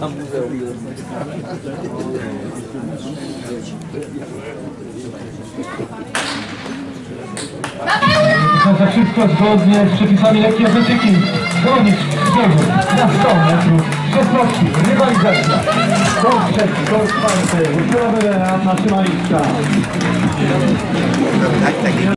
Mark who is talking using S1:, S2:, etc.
S1: Za wszystko zgodnie z przepisami lekkiej atletyki. Bronić biegu na 100 metrów szybkości. Rywalizacja. Kol trzeci, kol czwarty. Usiłowy Beata Szymańska.